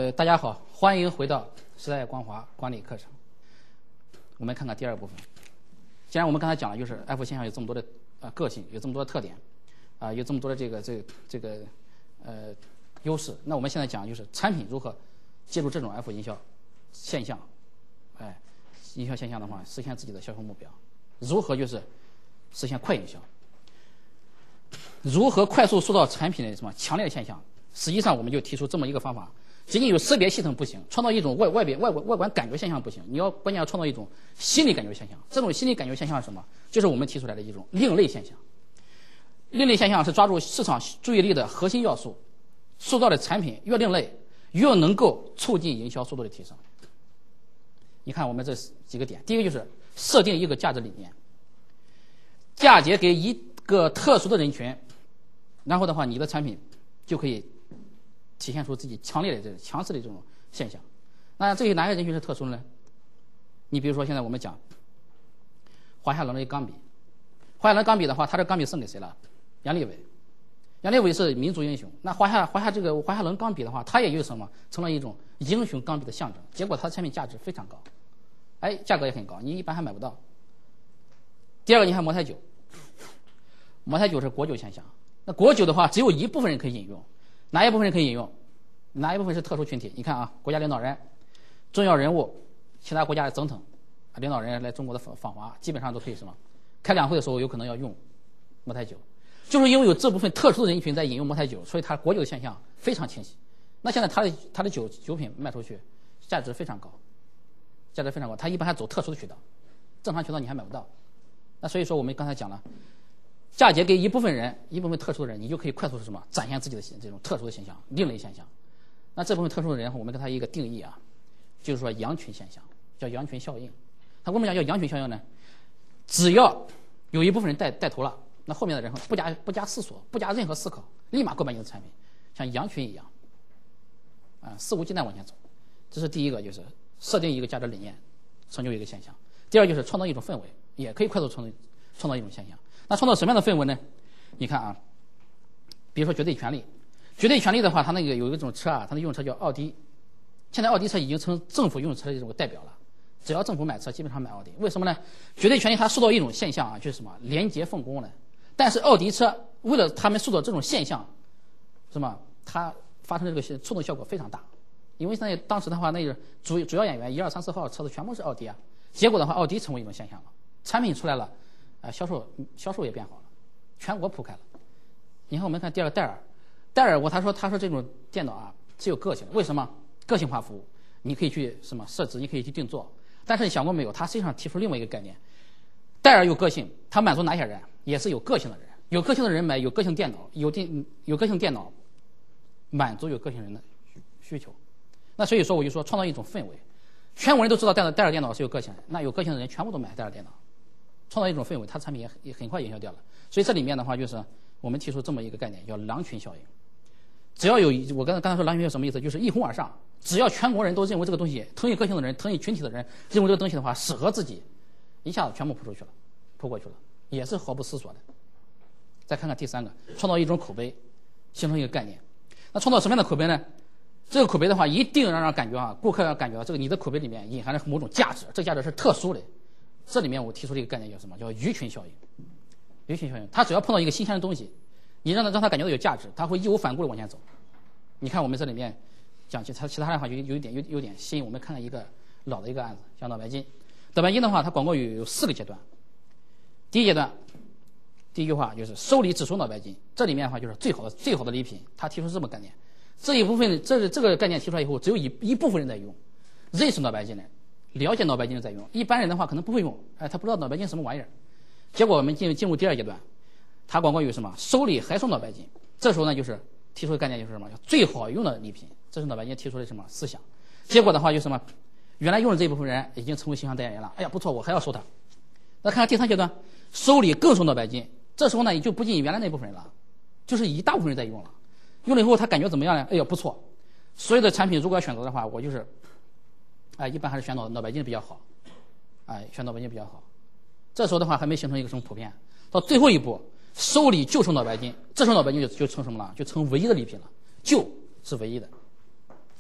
大家好，欢迎回到时代光华管理课程。我们看看第二部分。既然我们刚才讲了，就是 F 现象有这么多的个性，有这么多的特点，有这么多的这个优势，那我们现在讲就是产品如何借助这种 F 营销现象，营销现象的话，实现自己的销售目标，如何就是实现快营销，如何快速塑造产品的什么强烈的现象。实际上，我们就提出这么一个方法：仅仅有识别系统不行，创造一种外观感觉现象不行，关键要创造一种心理感觉现象。这种心理感觉现象是什么？就是我们提出来的一种另类现象。另类现象是抓住市场注意力的核心要素，塑造的产品越另类，越能够促进营销速度的提升。你看我们这几个点，第一个就是设定一个价值理念，嫁接给一个特殊的人群，然后的话，你的产品就可以体现出自己强烈的强势的这种现象。那这些哪些人群是特殊的呢？你比如说现在我们讲华夏纶的钢笔，华夏纶钢笔的话，它的钢笔送给谁了？杨利伟。杨利伟是民族英雄。那华夏纶钢笔的话，它也有什么？成了一种英雄钢笔的象征。结果它的产品价值非常高，价格也很高，你一般还买不到。第二个，你看茅台酒，茅台酒是国酒现象。那国酒的话，只有一部分人可以饮用。哪一部分人可以饮用？哪一部分是特殊群体？你看啊，国家领导人、重要人物、其他国家的总统、领导人来中国的访华，基本上都可以什么？开两会的时候有可能要用茅台酒，就是因为有这部分特殊的人群在饮用茅台酒，所以它国酒的现象非常清晰。那现在它的酒品卖出去，价值非常高，它一般还走特殊的渠道，正常渠道你还买不到。那所以说我们刚才讲了。嫁接给一部分人，一部分特殊的人，你就可以快速什么展现自己的这种特殊的现象、另类现象。那这部分特殊的人，我们给他一个定义啊，就是说羊群现象，叫羊群效应。他为什么叫羊群效应呢？只要有一部分人带头了，那后面的人不加思索、不加任何思考，立马购买你的产品，像羊群一样，肆无忌惮往前走。这是第一个，就是设定一个价值理念，成就一个现象。第二就是创造一种氛围，也可以快速创造一种现象。那创造什么样的氛围呢？你看啊，比如说绝对权利，绝对权利的话，它那个有一种车啊，它的用车叫奥迪，现在奥迪车已经成政府用车的这种代表了，只要政府买车，基本上买奥迪。为什么呢？绝对权利它塑造一种现象啊，就是什么廉洁奉公的。但是奥迪车为了他们塑造这种现象，什么它发生的这个触动效果非常大，因为当时的话，那个主要演员1、2、3、4号车子全部是奥迪啊，结果的话，奥迪成为一种现象了，产品出来了。销售也变好了，全国铺开了。你看，我们看第二个戴尔，他说这种电脑啊是有个性的，为什么？个性化服务，你可以去什么设置，你可以去定做。但是你想过没有？他实际上提出另外一个概念，戴尔有个性，他满足哪些人？也是有个性的人，有个性的人买有个性电脑，有个性电脑，满足有个性人的需求。那所以说，我就说创造一种氛围，全国人都知道戴尔电脑是有个性的，那有个性的人全部都买戴尔电脑。创造一种氛围，它产品也很快营销掉了。所以这里面的话，就是我们提出这么一个概念，叫狼群效应。只要有我刚才说狼群效应什么意思？就是一哄而上，只要全国人都认为这个东西，同一个性的人、同一群体的人认为这个东西的话适合自己，一下子全部扑过去了，也是毫不思索的。再看看第三个，创造一种口碑，形成一个概念。那创造什么样的口碑呢？这个口碑的话，一定让人感觉顾客要感觉到这个你的口碑里面隐含着某种价值，这个价值是特殊的。这里面我提出了一个概念叫什么？叫鱼群效应。鱼群效应，它只要碰到一个新鲜的东西，你让它感觉到有价值，它会义无反顾的往前走。你看我们这里面讲其他的话有点新，我们看看一个老的一个案子，像脑白金。脑白金的话，它广告语有4个阶段。第一阶段，第一句话就是收礼只收脑白金，这里面的话就是最好的礼品。他提出这么概念，这一部分这个概念提出来以后，只有一部分人在用，认识脑白金的。了解脑白金在用，一般人的话可能不会用，他不知道脑白金什么玩意儿。结果我们进入第二阶段，他广告有什么？收礼还收脑白金。这时候呢，就是提出的概念就是什么？叫最好用的礼品。这是脑白金提出的什么思想？结果的话就什么？原来用的这一部分人已经成为形象代言人了。哎呀，不错，我还要收他。那看看第三阶段，收礼更收脑白金。这时候呢，也就不仅原来那部分人了，就是一大部分人在用了。用了以后，他感觉怎么样呢？哎呀，不错。所有的产品如果要选择的话，我就是。一般还是选脑白金比较好，选脑白金比较好。这时候的话还没形成一个什么普遍，到最后一步，收礼就收脑白金，这时候脑白金就成什么了？就成唯一的礼品了，就是唯一的。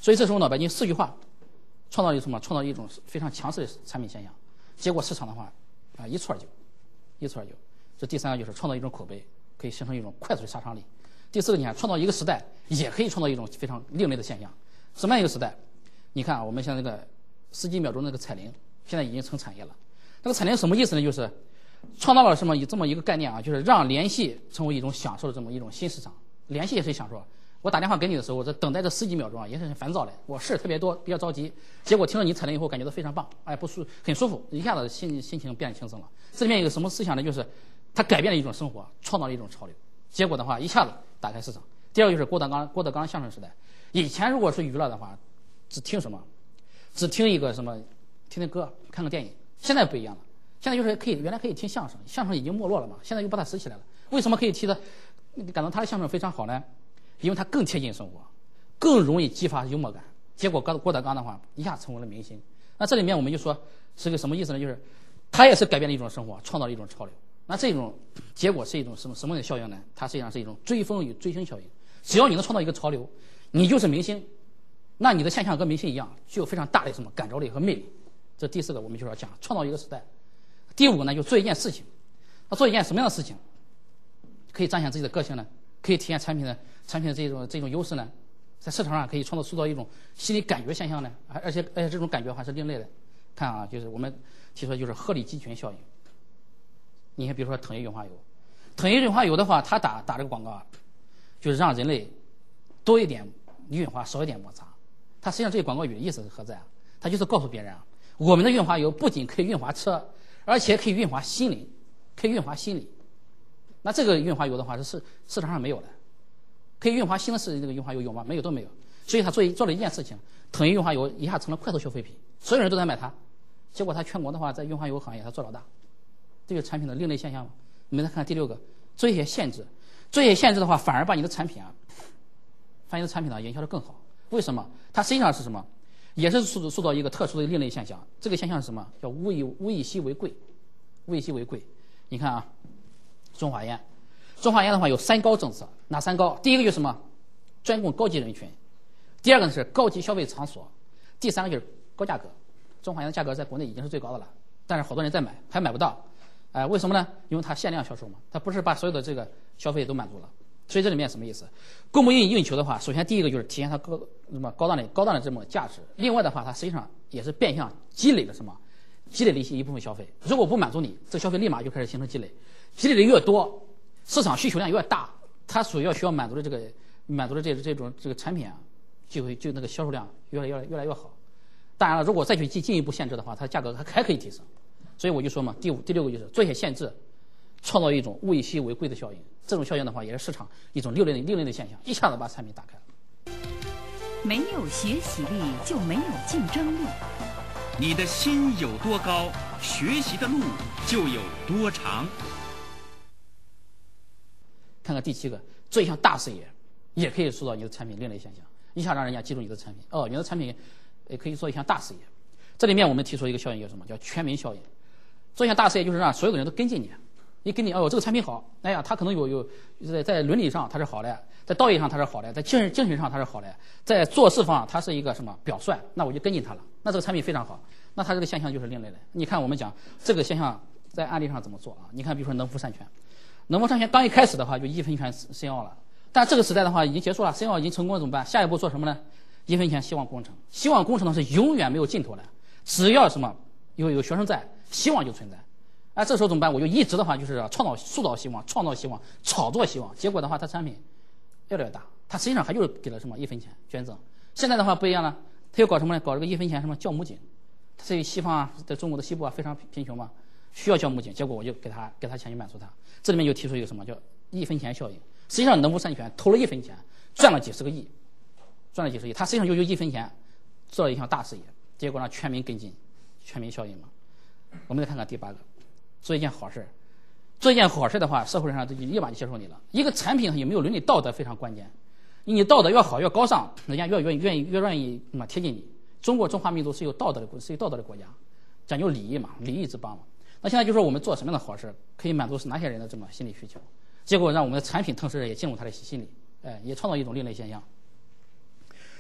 所以这时候脑白金4句话，创造一什么？创造一种非常强势的产品现象。结果市场的话，一蹴而就，一蹴而就。这第3个就是创造一种口碑，可以形成一种快速的杀伤力。第4个，你看创造一个时代，也可以创造一种非常另类的现象。什么样一个时代？你看啊，我们像那个10几秒钟那个彩铃，现在已经成产业了。这个彩铃什么意思呢？就是创造了什么这么一个概念啊，就是让联系成为一种享受的这么一种新市场。联系也是享受。我打电话给你的时候，我在等待这10几秒钟啊，也是很烦躁的。我事特别多，比较着急。结果听了你彩铃以后，感觉到非常棒，哎，很舒服，一下子心情变得轻松了。这里面有个什么思想呢？就是它改变了一种生活，创造了一种潮流。结果的话，一下子打开市场。第二个就是郭德纲相声时代。以前如果是娱乐的话，只听什么？只听一个什么？听听歌，看个电影。现在不一样了，现在就是原来可以听相声，相声已经没落了嘛，现在又把它拾起来了。为什么可以提的？感到他的相声非常好呢？因为它更贴近生活，更容易激发幽默感。结果郭德纲的话一下成为了明星。那这里面我们就说是个什么意思呢？就是他也是改变了一种生活，创造了一种潮流。那这种结果是一种什么样的效应呢？它实际上是一种追风与追星效应。只要你能创造一个潮流，你就是明星，那你的现象跟明星一样，具有非常大的什么感召力和魅力。这第4个我们就是要讲创造一个时代。第5个呢，就做一件事情。那做一件什么样的事情可以彰显自己的个性呢？可以体现产品的这种优势呢？在市场上可以塑造一种心理感觉现象呢？而且这种感觉还是另类的。看啊，就是我们提出的就是鹤立鸡群效应。你看，比如说腾越润滑油，腾越润滑油的话，它打这个广告啊，就是让人类多一点润滑，少一点摩擦。它实际上这个广告语的意思是何在啊？它就是告诉别人啊，我们的润滑油不仅可以润滑车，而且可以润滑心灵，可以润滑心理。那这个润滑油的话是市场上没有的，可以润滑心的这个润滑油有吗？没有，都没有。所以他做了一件事情，腾越润滑油一下成了快速消费品，所有人都在买它。结果它全国的话，在润滑油行业它做老大，这个产品的另类现象。我们再看第6个，做一些限制。做一些限制的话，反而把你的产品呢营销的更好。为什么？它实际上是什么？也是塑造一个特殊的另类现象。这个现象是什么？叫物以稀为贵。物以稀为贵。你看啊。中华烟的话有3高政策，哪3高？第一个就是什么？专供高级人群。第2个呢是高级消费场所。第3个就是高价格。中华烟的价格在国内已经是最高的了，但是好多人在买，还买不到。为什么呢？因为它限量销售嘛，它不是把所有的这个消费都满足了。所以这里面什么意思？供不应求的话，首先第一个就是体现它高档的这么价值。另外的话，它实际上也是变相积累了一部分消费。如果不满足你，这消费立马就开始形成积累。积累的越多，市场需求量越大，它需要满足的这个产品啊，就那个销售量越来越好。当然了，如果再去进一步限制的话，它价格还可以提升。所以我就说嘛，第6个就是做一些限制，创造一种物以稀为贵的效应。这种效应的话，也是市场一种另类的现象，一下子把产品打开了。 没有学习力就没有竞争力。 你的心有多高，学习的路就有多长。 看看第7个，做一项大事业，也可以塑造你的产品另类现象，一下让人家记住你的产品。你的产品也可以做一项大事业。这里面我们提出一个效应叫什么？叫全民效应。做一项大事业就是让所有的人都跟进你，一跟进，这个产品好，哎呀，它可能有在伦理上它是好的，在道义上它是好的，在精神上它是好的，在做事方它是一个什么表率，那我就跟进它了，那这个产品非常好，那它这个现象就是另类的。你看我们讲这个现象在案例上怎么做啊？你看比如说能夫善权，能夫善权刚一开始的话就1分钱申奥了，但这个时代的话已经结束了，申奥已经成功了怎么办？下一步做什么呢？1分钱希望工程，希望工程呢是永远没有尽头的，只要什么有学生在，希望就存在。这时候怎么办？我就一直的话就是塑造希望，创造希望，炒作希望。结果的话，它产品越来越大，它实际上还就是给了什么1分钱捐赠。现在的话不一样了，它又搞什么呢？搞这个1分钱什么酵母井。它在西方啊，在中国的西部啊非常贫穷嘛，需要酵母井，结果我就给他钱去满足他。这里面就提出一个什么叫1分钱效应。实际上能夫善权投了1分钱，赚了几十个亿，他实际上就1分钱做了一项大事业，结果让全民跟进，全民效应嘛。我们再看看第8个。做一件好事，做一件好事的话，社会上就立马就接受你了。一个产品有没有伦理道德非常关键，你道德越好越高尚，人家越愿意贴近你。中华民族是有道德的国家，讲究礼义嘛，礼义之邦嘛。那现在就说我们做什么样的好事，可以满足哪些人的这么心理需求，结果让我们的产品同时也进入他的心理，也创造一种另类现象。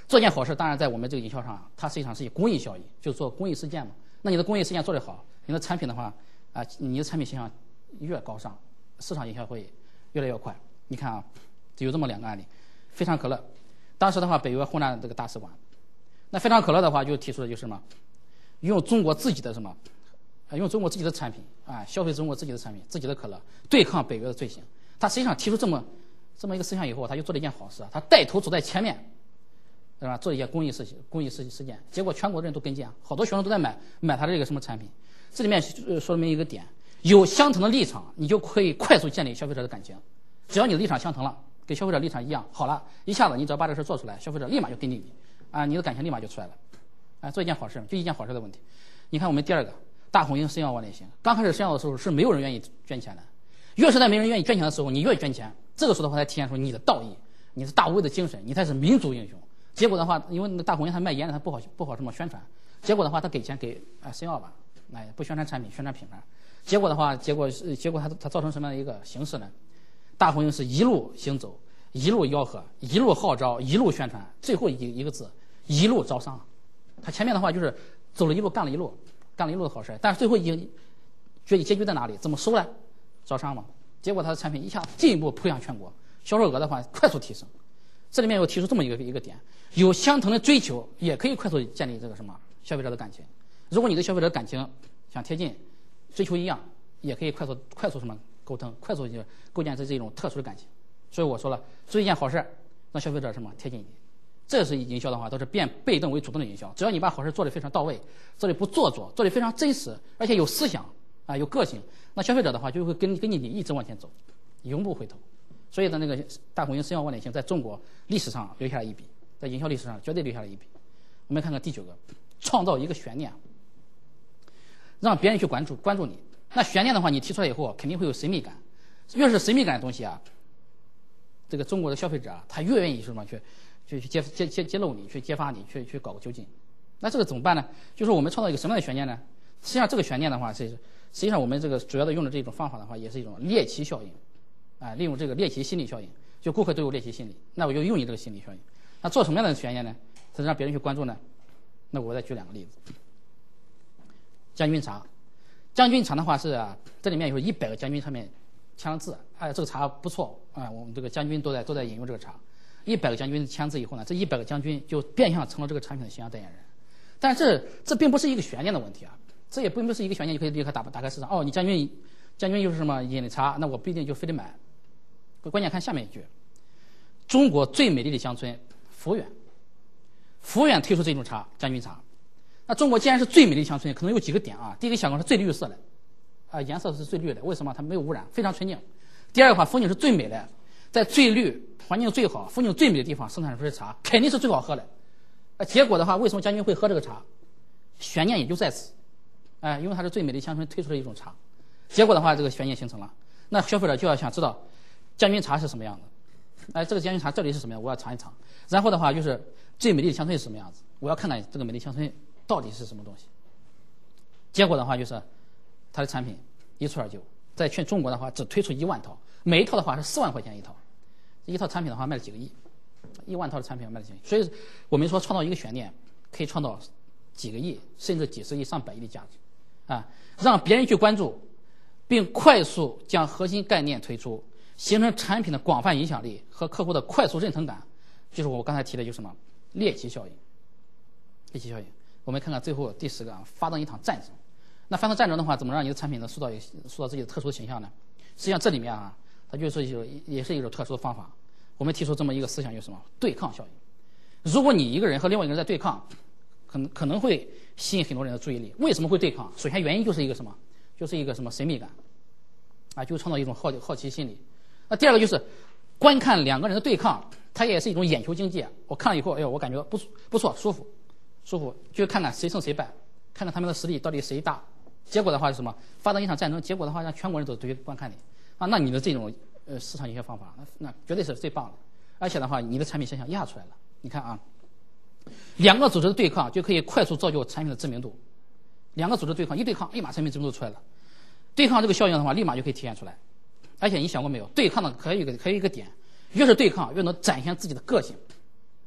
做件好事，当然在我们这个营销上，它实际上是以公益效益，就是做公益事件嘛。那你的公益事件做得好，你的产品的话你的产品形象越高尚，市场营销会越来越快。你看有这么2个案例，非常可乐，当时的话北约轰炸这个大使馆，那非常可乐的话就提出的就是什么，用中国自己的用中国自己的产品消费中国自己的产品，自己的可乐对抗北约的罪行。他实际上提出这么一个思想以后，他就做了一件好事他带头走在前面，对吧？做一些公益事件，结果全国人都跟进好多学生都在买他这个什么产品。这里面说明一个点，有相同的立场，你就可以快速建立消费者的感情。只要你的立场相同了，跟消费者立场一样，好了，一下子你只要把这个事做出来，消费者立马就跟进你你的感情立马就出来了做一件好事，就一件好事的问题。你看我们第2个大红鹰申药万里行，刚开始申药的时候是没有人愿意捐钱的，越是在没人愿意捐钱的时候，你越捐钱，这个时候的话才体现出你的道义，你是大无畏的精神，你才是民族英雄。结果的话，因为那大红鹰他卖烟的，他不好什么宣传，结果的话他给钱给申药吧，不宣传产品，宣传品牌。结果他造成什么样的一个形式呢？大红鹰是一路行走，一路吆喝，一路号召，一路宣传，最后一个字，一路招商。他前面的话就是走了一路，干了一路的好事，但是最后结局在哪里？怎么收呢？招商嘛。结果他的产品一下进一步铺向全国，销售额的话快速提升。这里面又提出这么一个点，有相同的追求，也可以快速建立这个什么消费者的感情。如果你的消费者感情想贴近，追求一样，也可以快速什么沟通，快速就构建这种特殊的感情。所以我说了，做一件好事，让消费者什么贴近你。这是营销的话，都是变被动为主动的营销。只要你把好事做得非常到位，做得不做作，做得非常真实，而且有思想有个性，那消费者的话就会跟着你一直往前走，永不回头。所以呢，那个大红鹰申药万里行在中国历史上留下了一笔，在营销历史上绝对留下了一笔。我们看看第9个，创造一个悬念，让别人去关注你。那悬念的话，你提出来以后肯定会有神秘感，越是神秘感的东西这个中国的消费者他越愿意什么去揭露你，去揭发你，去搞个究竟。那这个怎么办呢？就是我们创造一个什么样的悬念呢？实际上这个悬念的话实际上我们这个主要的用的这种方法的话，也是一种猎奇效应利用这个猎奇心理效应，就顾客都有猎奇心理，那我就用你这个心理效应。那做什么样的悬念呢？才让别人去关注呢？那我再举2个例子。将军茶的话是这里面有100个将军上面签了字，这个茶不错我们这个将军都在引用这个茶。100个将军签字以后呢，这100个将军就变相成了这个产品的形象代言人。但是这并不是一个悬念的问题这也并不是一个悬念，就可以立刻打开市场。你将军又是什么引的茶，那我不一定就非得买。关键看下面一句，中国最美丽的乡村福远推出这种茶，将军茶。那中国既然是最美丽的乡村，可能有几个点第一个想法是最绿色的颜色是最绿的，为什么？它没有污染，非常纯净。第二个话，风景是最美的，在最绿、环境最好、风景最美的地方生产出来的茶，肯定是最好喝的。结果的话，为什么将军会喝这个茶？悬念也就在此，因为它是最美的乡村推出的一种茶。结果的话，这个悬念形成了，那消费者就要想知道将军茶是什么样子。这个将军茶这里是什么样，我要尝一尝。然后的话就是最美丽的乡村是什么样子，我要看看这个美丽乡村到底是什么东西。结果的话就是它的产品一蹴而就，在全中国的话只推出1万套，每一套的话是4万块钱一套，一套产品的话卖了几个亿，1万套的产品卖了几个亿。所以我们说创造一个悬念可以创造几个亿甚至几十亿上百亿的价值让别人去关注，并快速将核心概念推出，形成产品的广泛影响力和客户的快速认同感，就是我刚才提的就是什么猎奇效应。我们看看最后第10个发动一场战争。那发动战争的话，怎么让你的产品能塑造自己的特殊形象呢？实际上这里面它就是也是一种特殊的方法。我们提出这么一个思想，就是什么对抗效应。如果你一个人和另外一个人在对抗，可能会吸引很多人的注意力。为什么会对抗？首先原因就是一个什么？就是一个什么神秘感就创造一种好奇心理。那第二个就是观看2个人的对抗，它也是一种眼球经济。我看了以后，我感觉不错，舒服，就看看谁胜谁败，看看他们的实力到底谁大。结果的话是什么？发动一场战争，结果的话让全国人都去观看你那你的这种市场营销方法，那绝对是最棒的。而且的话，你的产品形象压出来了。你看2个组织的对抗就可以快速造就产品的知名度。2个组织对抗，一对抗，立马产品知名度出来了。对抗这个效应的话，立马就可以体现出来。而且你想过没有，对抗的可以一个点，越是对抗，越能展现自己的个性。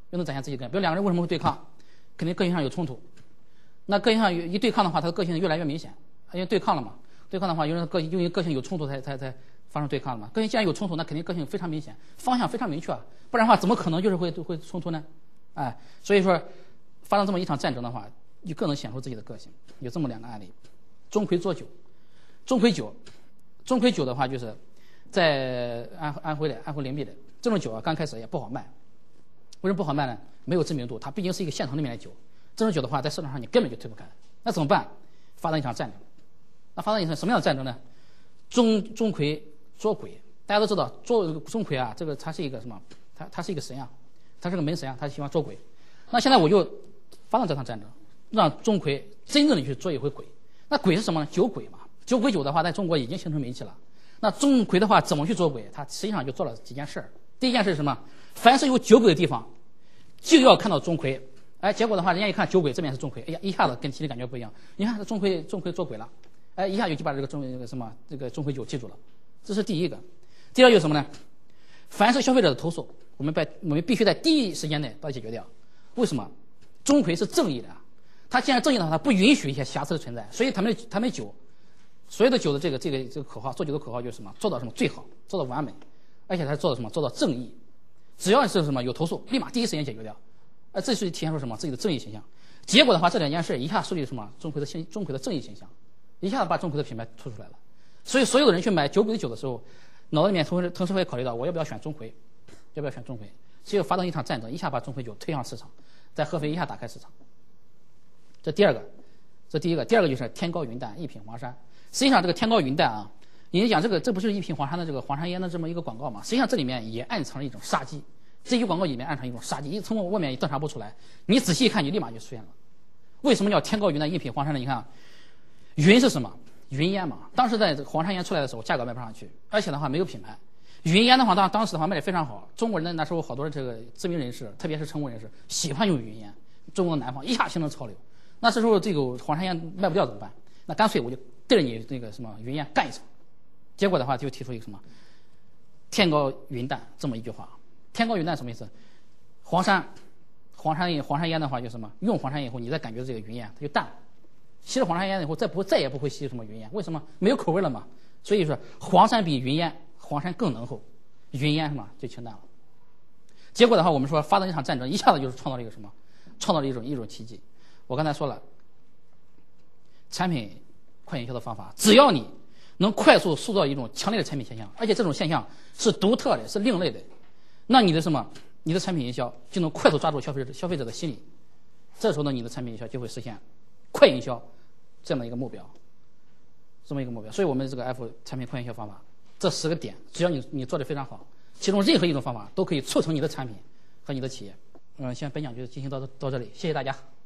又能展现自己个性。比如两个人为什么会对抗，肯定个性上有冲突。那个性上一对抗的话，他的个性越来越明显，因为对抗了嘛。对抗的话，因为个性有冲突才发生对抗的嘛。个性既然有冲突，那肯定个性非常明显，方向非常明确，不然的话怎么可能就是会冲突呢？哎，所以说发生这么一场战争的话，就更能显出自己的个性。有这么两个案例，钟馗捉酒。钟馗酒的话，就是在安徽灵璧的这种酒啊，刚开始也不好卖。为什么不好卖呢？没有知名度，它毕竟是一个县城里面的酒。这种酒的话，在市场上你根本就推不开。那怎么办？发动一场战争。那发动一场什么样的战争呢？钟馗捉鬼。大家都知道，钟馗啊，这个他是一个什么？他是一个神啊，他是个门神啊，他喜欢捉鬼。那现在我就发动这场战争，让钟馗真正的去捉一回鬼。那鬼是什么呢？酒鬼嘛。酒鬼酒的话，在中国已经形成名气了。那钟馗的话，怎么去捉鬼？他实际上就做了几件事儿。第一件事是什么？凡是有酒鬼的地方，就要看到钟馗。哎，结果的话，人家一看酒鬼这边是钟馗，哎呀，一下子跟体力感觉不一样。你看这钟馗捉鬼了，哎，一下就把这个钟馗酒记住了。这是第一个。第二就是什么呢？凡是消费者的投诉，我们必须在第一时间内把它解决掉。为什么？钟馗是正义的，他既然正义的话，他不允许一些瑕疵的存在，所以他们酒，所有的酒的这个口号，做酒的口号就是什么？做到什么最好，做到完美，而且他做到什么？做到正义。只要是什么有投诉，立马第一时间解决掉。这是体现出什么？自己的正义形象。结果的话，这两件事一下树立什么？钟馗的正义形象，一下子把钟馗的品牌突出来了。所以所有的人去买酒鬼的酒的时候，脑子里面同时会考虑到我要不要选钟馗，要不要选钟馗。只有发动一场战争，一下把钟馗酒推上市场，在合肥一下打开市场。这第一个。第二个就是天高云淡，一品黄山。实际上这个天高云淡啊，你讲这不就是一品黄山的这个黄山烟的这么一个广告吗？实际上这里面也暗藏了一种杀机。这一广告里面暗藏一种杀机，从外面洞察不出来，你仔细一看，你立马就出现了。为什么叫天高云淡，一品黄山呢？你看啊，云是什么？云烟嘛。当时在黄山烟出来的时候，价格卖不上去，而且的话没有品牌。云烟的话，当时的话卖得非常好。中国人那时候好多这个知名人士，特别是成功人士，喜欢用云烟。中国南方一下形成潮流。那这时候这个黄山烟卖不掉怎么办？那干脆我就对着你那个什么云烟干一场。结果的话就提出一个什么天高云淡这么一句话。天高云淡什么意思？黄山烟的话就是什么？用黄山烟以后，你再感觉这个云烟它就淡了。吸了黄山烟以后，再也不会吸什么云烟。为什么？没有口味了嘛。所以说黄山比云烟，黄山更浓厚，云烟什么就清淡了。结果的话，我们说发动一场战争，一下子就是创造了一个什么？创造了一种奇迹。我刚才说了，产品快营销的方法，只要你能快速塑造一种强烈的产品现象，而且这种现象是独特的，是另类的。那你的产品营销就能快速抓住消费者的心理，这时候呢，你的产品营销就会实现快营销这么一个目标。所以我们这个 F 产品快营销方法，这10个点，只要你做得非常好，其中任何一种方法都可以促成你的产品和你的企业。现在本讲就进行到这里，谢谢大家。